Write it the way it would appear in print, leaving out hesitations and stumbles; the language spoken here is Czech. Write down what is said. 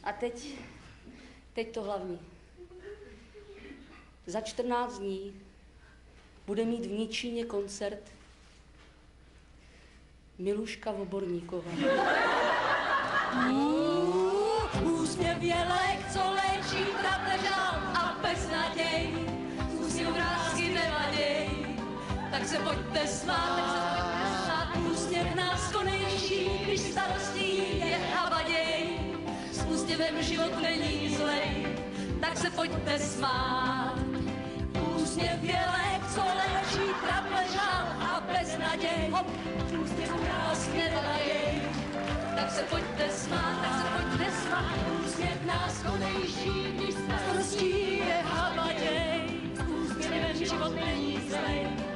A teď to hlavní. Za 14 dní bude mít v Ničíně koncert Miluška Voborníková. Úsměv je lék, co léčí trapležál a beznaděj. Úsměv vrásky nevaděj, tak se pojďte smát. Úsměv nás konejší, když starostí je havaděj. S úsměvem život není zlej, tak se pojďte smát. Úsměv je lék, co léčí trapležál a beznaděj. Úsměv nás nevaděj, tak se pojďte smát, tak se pojďte smát. Úsměv nás konejší, když starostí je havaděj. S úsměvem život není zlej,